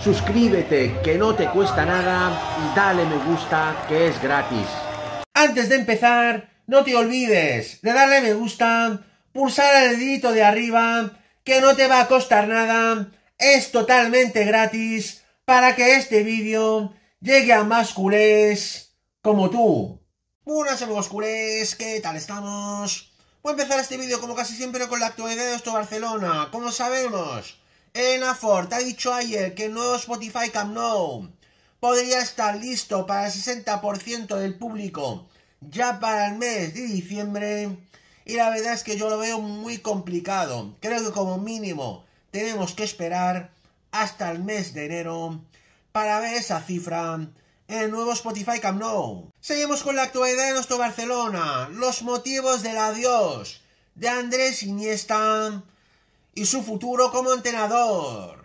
suscríbete, que no te cuesta nada, y dale me gusta, que es gratis. Antes de empezar, no te olvides de darle me gusta, pulsar el dedito de arriba, que no te va a costar nada, es totalmente gratis, para que este vídeo llegue a más culés como tú. Buenas amigos culés, ¿qué tal estamos? Voy a empezar este vídeo como casi siempre con la actualidad de nuestro Barcelona. Como sabemos, Laporta ha dicho ayer que el nuevo Spotify Camp Nou podría estar listo para el 60% del público ya para el mes de diciembre, y la verdad es que yo lo veo muy complicado. Creo que como mínimo tenemos que esperar hasta el mes de enero para ver esa cifra en el nuevo Spotify Camp Nou. Seguimos con la actualidad de nuestro Barcelona, los motivos del adiós de Andrés Iniesta y su futuro como entrenador.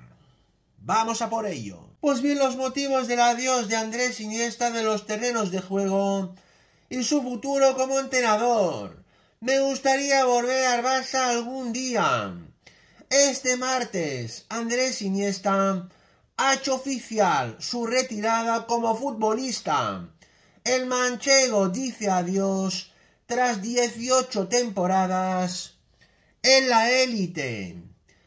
Vamos a por ello. Pues bien, los motivos del adiós de Andrés Iniesta de los terrenos de juego y su futuro como entrenador. Me gustaría volver al Barça algún día. Este martes, Andrés Iniesta ha hecho oficial su retirada como futbolista. El manchego dice adiós tras 18 temporadas en la élite.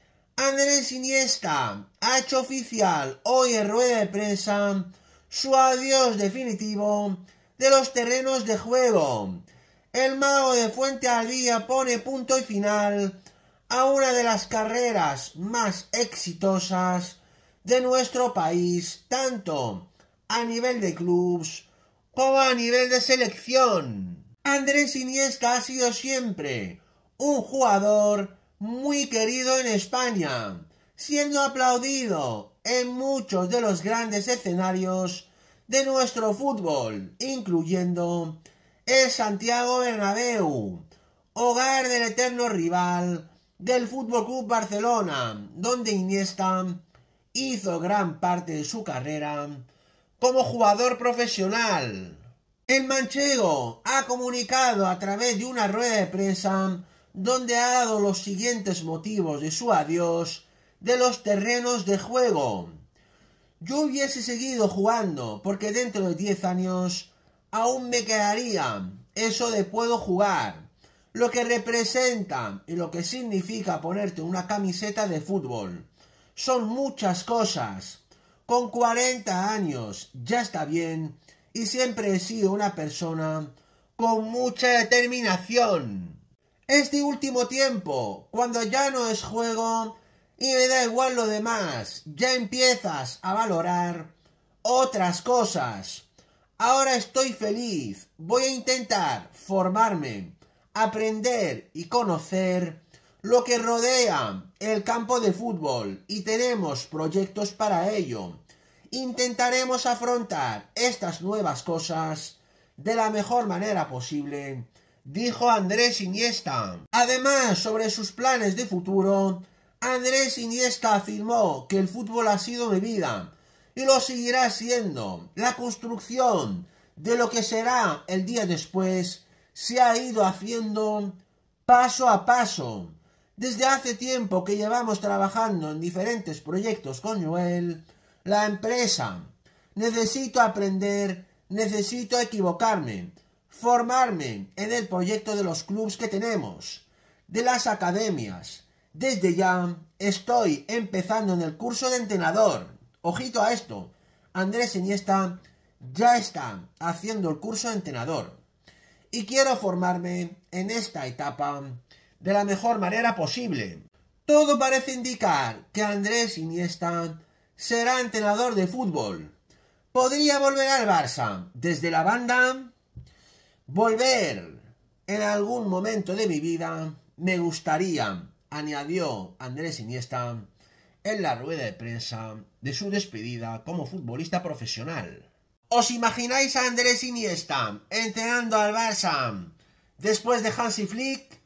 Andrés Iniesta ha hecho oficial hoy en rueda de prensa su adiós definitivo de los terrenos de juego. El mago de Fuentealbilla pone punto y final a una de las carreras más exitosas de nuestro país, tanto a nivel de clubes como a nivel de selección. Andrés Iniesta ha sido siempre un jugador muy querido en España, siendo aplaudido en muchos de los grandes escenarios de nuestro fútbol, incluyendo el Santiago Bernabéu, hogar del eterno rival del Fútbol Club Barcelona, donde Iniesta hizo gran parte de su carrera como jugador profesional. El manchego ha comunicado a través de una rueda de prensa donde ha dado los siguientes motivos de su adiós de los terrenos de juego. Yo hubiese seguido jugando porque dentro de 10 años aún me quedaría eso de puedo jugar, lo que representa y lo que significa ponerte una camiseta de fútbol. Son muchas cosas. Con 40 años ya está bien y siempre he sido una persona con mucha determinación. Este último tiempo, cuando ya no es juego y me da igual lo demás, ya empiezas a valorar otras cosas. Ahora estoy feliz, voy a intentar formarme, aprender y conocer lo que rodea el campo de fútbol y tenemos proyectos para ello. Intentaremos afrontar estas nuevas cosas de la mejor manera posible, dijo Andrés Iniesta. Además, sobre sus planes de futuro, Andrés Iniesta afirmó que el fútbol ha sido mi vida y lo seguirá siendo. La construcción de lo que será el día después se ha ido haciendo paso a paso. Desde hace tiempo que llevamos trabajando en diferentes proyectos con Joel, la empresa. Necesito aprender, necesito equivocarme, formarme en el proyecto de los clubes que tenemos, de las academias. Desde ya estoy empezando en el curso de entrenador. Ojito a esto, Andrés Iniesta ya está haciendo el curso de entrenador. Y quiero formarme en esta etapa de la mejor manera posible. Todo parece indicar que Andrés Iniesta será entrenador de fútbol. Podría volver al Barça desde la banda. Volver en algún momento de mi vida me gustaría, añadió Andrés Iniesta en la rueda de prensa de su despedida como futbolista profesional. ¿Os imagináis a Andrés Iniesta entrenando al Barça después de Hansi Flick?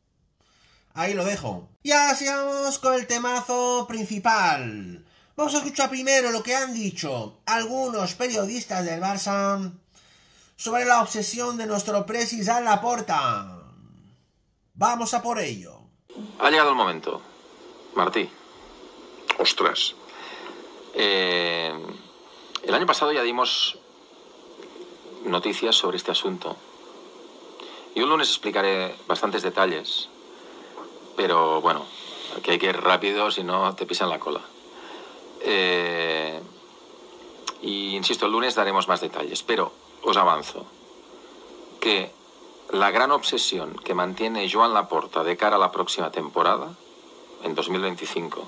Ahí lo dejo. Y ahora sigamos con el temazo principal. Vamos a escuchar primero lo que han dicho algunos periodistas del Barça sobre la obsesión de nuestro presi Laporta. Vamos a por ello. Ha llegado el momento. Martí. Ostras. El año pasado ya dimos noticias sobre este asunto. Yo el lunes explicaré bastantes detalles, pero bueno, aquí hay que ir rápido, si no te pisan la cola. Y insisto, el lunes daremos más detalles, pero os avanzo que la gran obsesión que mantiene Joan Laporta de cara a la próxima temporada, en 2025,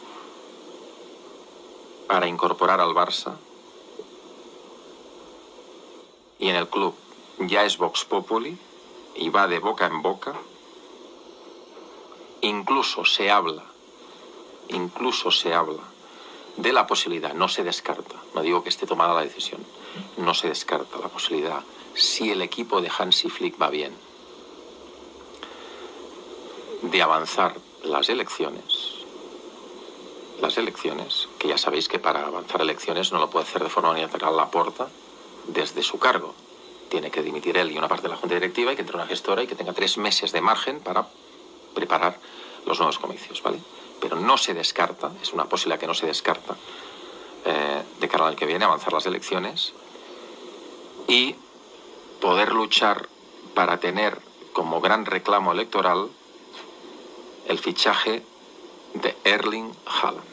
para incorporar al Barça, y en el club ya es Vox Populi y va de boca en boca. Incluso se habla de la posibilidad, no se descarta, no digo que esté tomada la decisión, no se descarta la posibilidad, si el equipo de Hansi Flick va bien, de avanzar las elecciones, que ya sabéis que para avanzar elecciones no lo puede hacer de forma unilateral Laporta desde su cargo. Tiene que dimitir él y una parte de la junta directiva, y que entre una gestora y que tenga 3 meses de margen para preparar los nuevos comicios, ¿vale? Pero no se descarta, es una posibilidad que no se descarta, de cara al año que viene, avanzar las elecciones y poder luchar para tener como gran reclamo electoral el fichaje de Erling Haaland.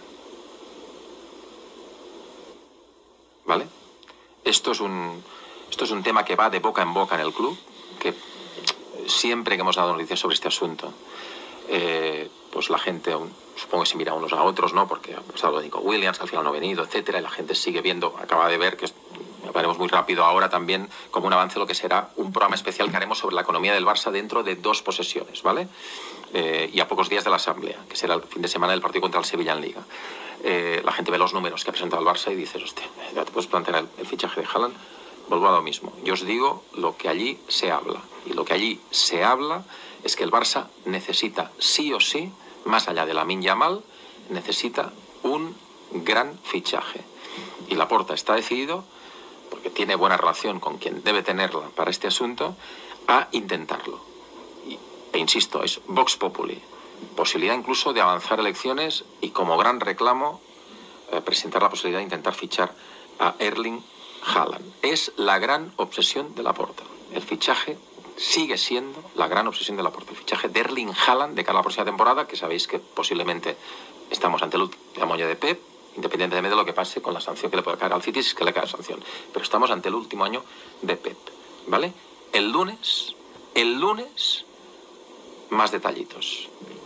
¿Vale? Esto es un tema que va de boca en boca en el club, que siempre que hemos dado noticias sobre este asunto, pues la gente, supongo que se mira unos a otros, ¿no? Porque ha pasado lo de Nico Williams, que al final no ha venido, etcétera, y la gente sigue viendo, acaba de ver, que veremos muy rápido ahora también como un avance lo que será un programa especial que haremos sobre la economía del Barça dentro de 2 posesiones, ¿vale? Y a pocos días de la Asamblea, que será el fin de semana del partido contra el Sevilla en Liga. La gente ve los números que ha presentado el Barça y dices, hostia, ya te puedes plantear el fichaje de Haaland. Vuelvo a lo mismo. Yo os digo lo que allí se habla. Y lo que allí se habla es que el Barça necesita, sí o sí, más allá de Lamine Yamal, necesita un gran fichaje. Y Laporta está decidido, porque tiene buena relación con quien debe tenerla para este asunto, a intentarlo. E insisto, es Vox Populi. Posibilidad incluso de avanzar elecciones y como gran reclamo presentar la posibilidad de intentar fichar a Erling Haaland. Es la gran obsesión de Laporta. El fichaje sigue siendo la gran obsesión de Laporta. El fichaje de Erling Haaland de cara a la próxima temporada, que sabéis que posiblemente estamos ante el último año de Pep, independientemente de lo que pase con la sanción que le puede caer al City, si es que le cae sanción. Pero estamos ante el último año de Pep, ¿vale? El lunes, más detallitos.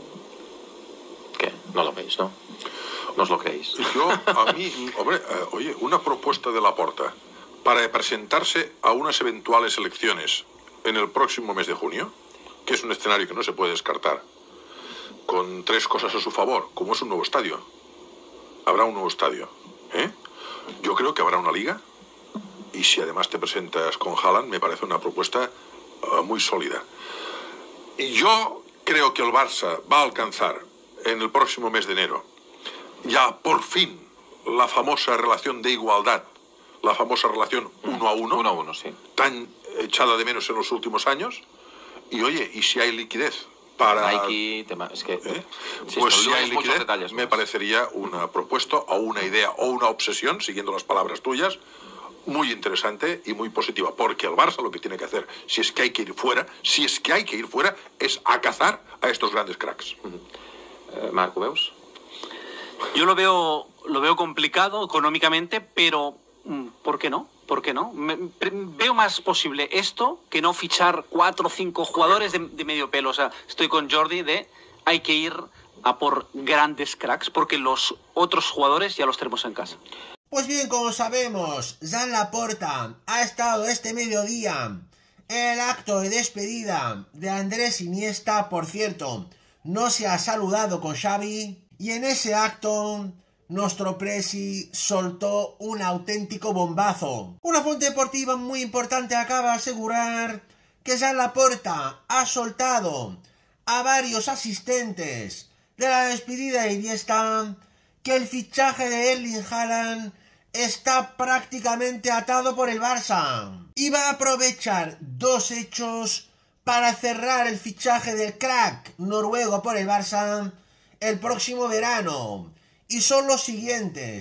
¿Qué? No lo veis, ¿no? No os lo creéis. Yo, a mí, hombre, oye, una propuesta de Laporta para presentarse a unas eventuales elecciones en el próximo mes de junio, que es un escenario que no se puede descartar, con 3 cosas a su favor, como es un nuevo estadio. Habrá un nuevo estadio, ¿eh? Yo creo que habrá una liga, y si además te presentas con Haaland, me parece una propuesta muy sólida. Y yo creo que el Barça va a alcanzar en el próximo mes de enero ya por fin la famosa relación de igualdad, la famosa relación 1 a 1. 1 a 1, sí. Tan echada de menos en los últimos años. Y oye, ¿y si hay liquidez para Nike, tema, es que pues si hay liquidez, me parecería una propuesta o una idea o una obsesión, siguiendo las palabras tuyas, muy interesante y muy positiva, porque el Barça lo que tiene que hacer, si es que hay que ir fuera, es a cazar a estos grandes cracks. Marco, ¿veus? Yo lo veo complicado económicamente, pero ¿por qué no? ¿Por qué no? Veo más posible esto que no fichar 4 o 5 jugadores de medio pelo. O sea, estoy con Jordi hay que ir a por grandes cracks, porque los otros jugadores ya los tenemos en casa. Pues bien, como sabemos, Joan Laporta ha estado este mediodía en el acto de despedida de Andrés Iniesta. Por cierto, no se ha saludado con Xavi. Y en ese acto, nuestro presi soltó un auténtico bombazo. Una fuente deportiva muy importante acaba de asegurar que Joan Laporta ha soltado a varios asistentes de la despedida de Iniesta que el fichaje de Erling Haaland está prácticamente atado por el Barça. Y va a aprovechar 2 hechos para cerrar el fichaje del crack noruego por el Barça el próximo verano, y son los siguientes.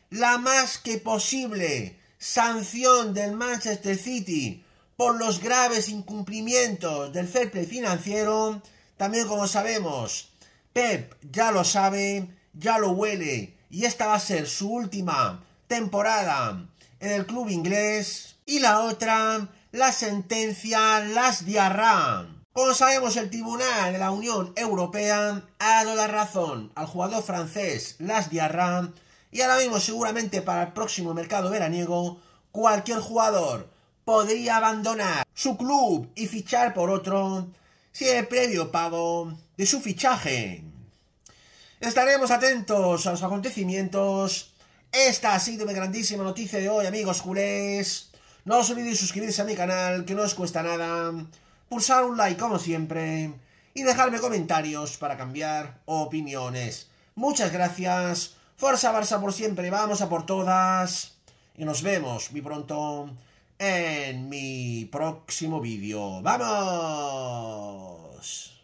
la más que posible sanción del Manchester City por los graves incumplimientos del fair play financiero. También, como sabemos, Pep ya lo sabe, ya lo huele, y esta va a ser su última temporada en el club inglés. Y la otra, la sentencia Las Diarra. Como sabemos, el Tribunal de la Unión Europea ha dado la razón al jugador francés Las Diarra, y ahora mismo seguramente para el próximo mercado veraniego cualquier jugador podría abandonar su club y fichar por otro sin el previo pago de su fichaje. Estaremos atentos a los acontecimientos. Esta ha sido mi grandísima noticia de hoy, amigos culés. No os olvidéis suscribirse a mi canal, que no os cuesta nada, pulsar un like como siempre y dejarme comentarios para cambiar opiniones. Muchas gracias. Forza Barça por siempre, vamos a por todas. Y nos vemos muy pronto en mi próximo vídeo. ¡Vamos!